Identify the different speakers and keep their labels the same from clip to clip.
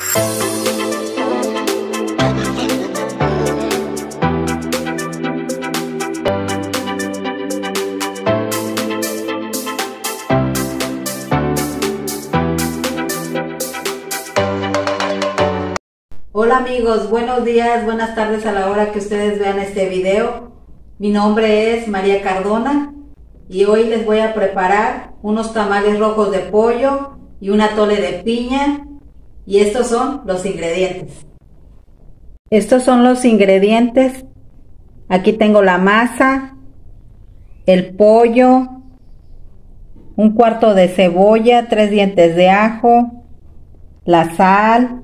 Speaker 1: Hola amigos, buenos días, buenas tardes a la hora que ustedes vean este video. Mi nombre es María Cardona y hoy les voy a preparar unos tamales rojos de pollo y un atole de piña, y estos son los ingredientes. Estos son los ingredientes. Aquí tengo la masa, el pollo, un cuarto de cebolla, 3 dientes de ajo, la sal,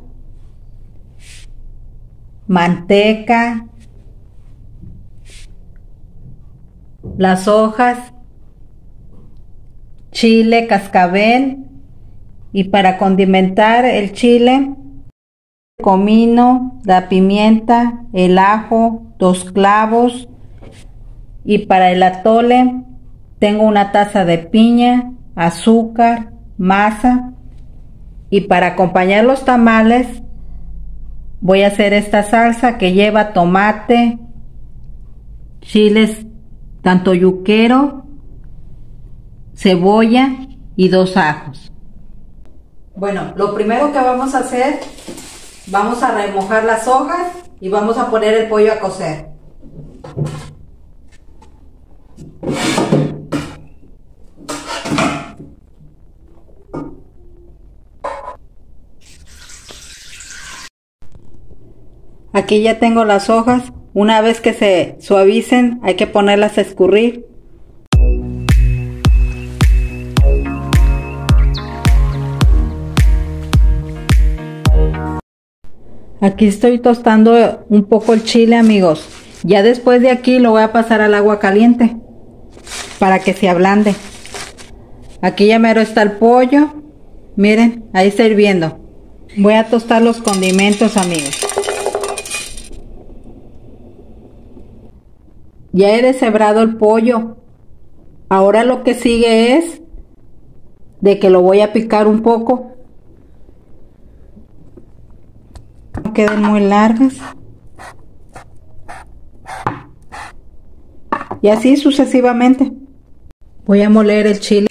Speaker 1: manteca, las hojas, chile, cascabel, y para condimentar el chile, comino, la pimienta, el ajo, 2 clavos, y para el atole tengo una taza de piña, azúcar, masa, y para acompañar los tamales voy a hacer esta salsa que lleva tomate, chiles tanto yuquero, cebolla y 2 ajos. Bueno, lo primero que vamos a hacer, vamos a remojar las hojas y vamos a poner el pollo a cocer. Aquí ya tengo las hojas. Una vez que se suavicen hay que ponerlas a escurrir. Aquí estoy tostando un poco el chile, amigos. Ya después de aquí lo voy a pasar al agua caliente para que se ablande. Aquí ya mero está el pollo. Miren, ahí está hirviendo. Voy a tostar los condimentos, amigos. Ya he deshebrado el pollo. Ahora lo que sigue es de que lo voy a picar un poco. No queden muy largas. Y así sucesivamente. Voy a moler el chile.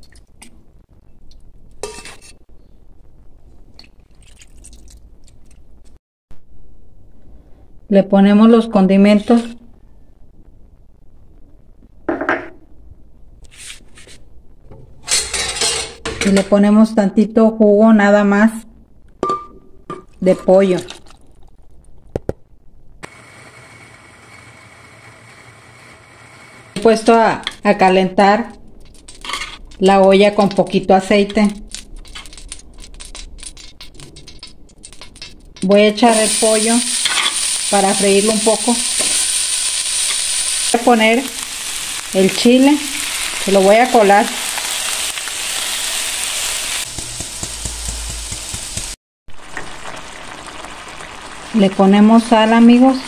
Speaker 1: Le ponemos los condimentos. Y le ponemos tantito jugo nada más de pollo. He puesto a calentar la olla con poquito aceite. Voy a echar el pollo para freírlo un poco. Voy a poner el chile, se lo voy a colar. Le ponemos sal, amigos.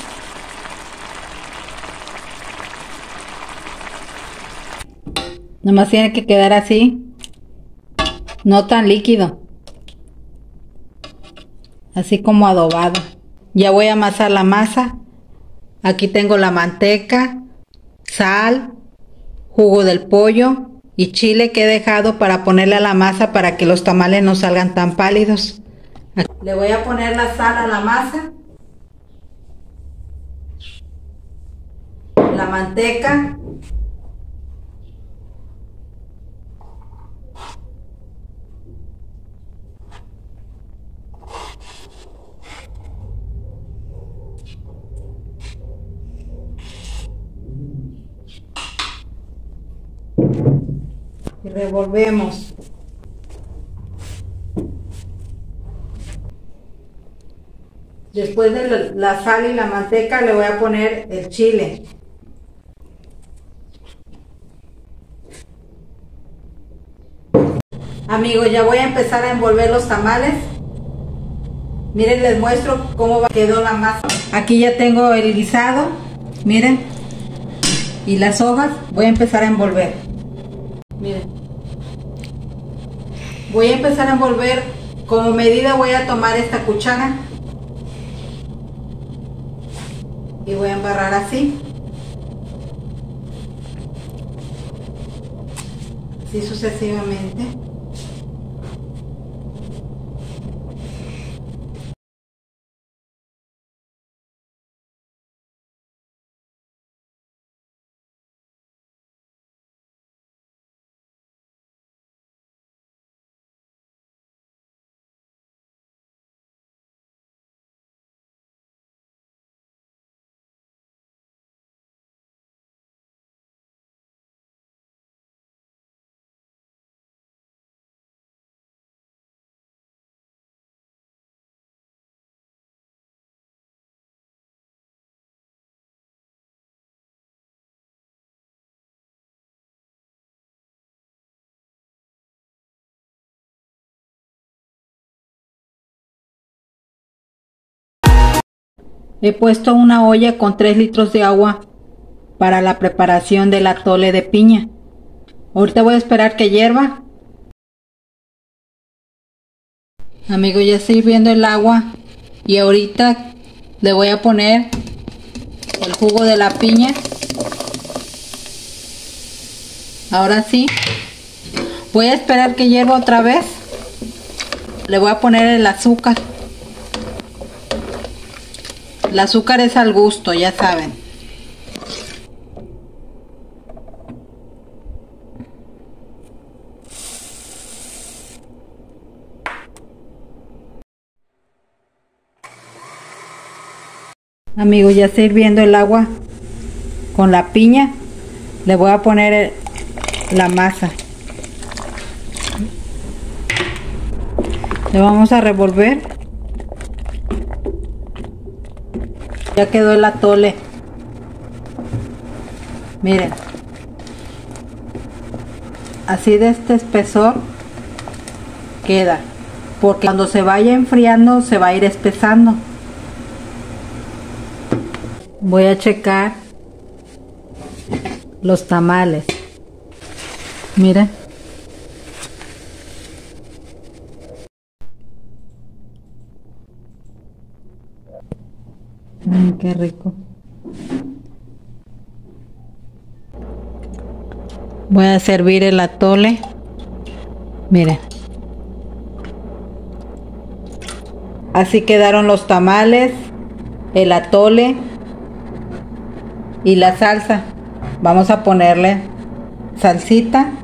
Speaker 1: Nomás tiene que quedar así, no tan líquido, así como adobado. Ya voy a amasar la masa. Aquí tengo la manteca, sal, jugo del pollo y chile que he dejado para ponerle a la masa para que los tamales no salgan tan pálidos. Le voy a poner la sal a la masa, la manteca, y revolvemos. Después de la sal y la manteca le voy a poner el chile. Amigos, ya voy a empezar a envolver los tamales. Miren, les muestro cómo quedó la masa. Aquí ya tengo el guisado, miren, y las hojas. Voy a empezar a envolver. Miren, voy a empezar a envolver Como medida voy a tomar esta cuchara y voy a embarrar así. Así sucesivamente. He puesto una olla con 3 litros de agua para la preparación del atole de piña. Ahorita voy a esperar que hierva. Amigos, ya está hirviendo el agua y ahorita le voy a poner el jugo de la piña. Ahora sí, voy a esperar que hierva otra vez. Le voy a poner el azúcar. El azúcar es al gusto, ya saben. Amigos, ya está hirviendo el agua con la piña. Le voy a poner la masa. Le vamos a revolver. Ya quedó el atole. Miren. Así de este espesor queda. Porque cuando se vaya enfriando se va a ir espesando. Voy a checar los tamales. Miren. Qué rico. Voy a servir el atole. Miren. Así quedaron los tamales, el atole y la salsa. Vamos a ponerle salsita.